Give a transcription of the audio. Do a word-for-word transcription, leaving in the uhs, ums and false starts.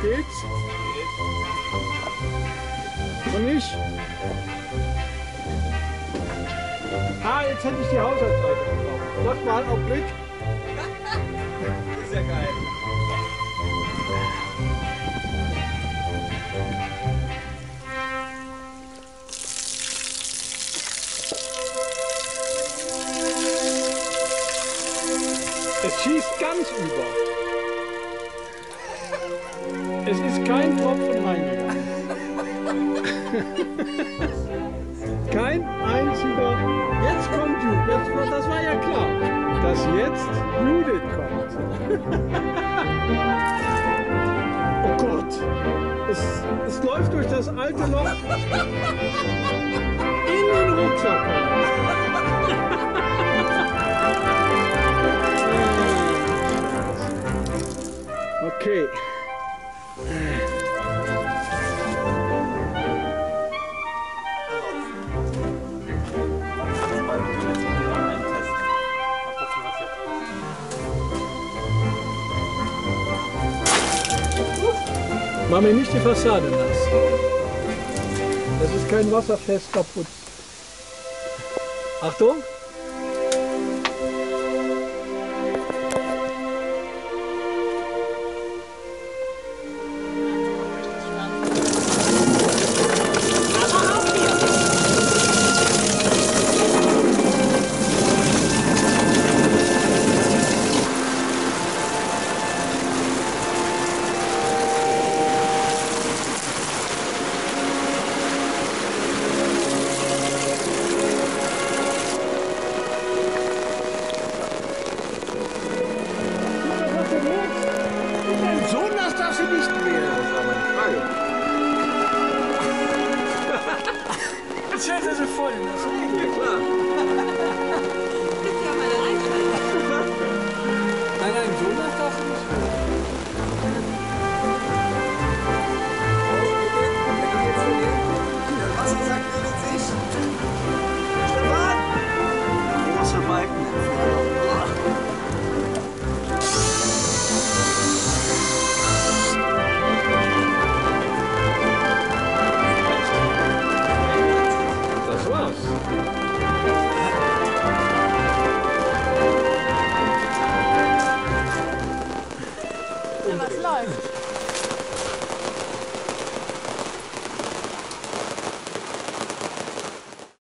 Geht's? Und nicht? Ah, jetzt hätte ich die Haushaltsseite gebraucht. Warte mal, auf Blick. Ist ja geil. Es schießt ganz über. Es ist kein Tropfen reingegangen. Kein einziger. Jetzt kommt Judith. Jetzt, das war ja klar, dass jetzt Judith kommt. Oh Gott. Es, es läuft durch das alte Loch in den Rucksack. Okay. Mach mir nicht die Fassade nass. Das ist kein wasserfester Putz. Achtung! So nass darf sie nicht mehr. Das war meine Frage. Jetzt hält er sie voll. Ja, klar. Nein, nein, so nass darf sie nicht mehr. Was sagt ihr mit sich? Stefan! Große Balken. Das war's.